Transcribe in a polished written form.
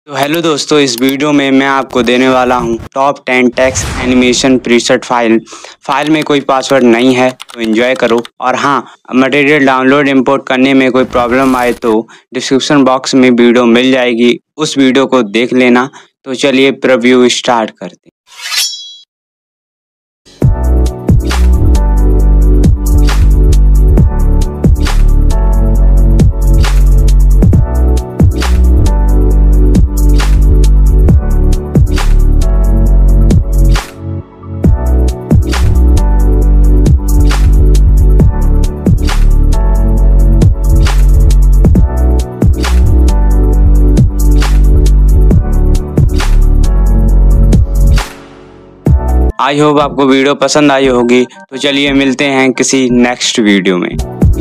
तो हेलो दोस्तों, इस वीडियो में मैं आपको देने वाला हूं top 10 text animation preset file में कोई पासवर्ड नहीं है तो एंजॉय करो। और हाँ, मटेरियल डाउनलोड इंपोर्ट करने में कोई प्रॉब्लम आए तो डिस्क्रिप्शन बॉक्स में वीडियो मिल जाएगी, उस वीडियो को देख लेना। तो चलिए प्रीव्यू स्टार्ट करते हैं। आई होप आपको वीडियो पसंद आई होगी। तो चलिए मिलते हैं किसी नेक्स्ट वीडियो में।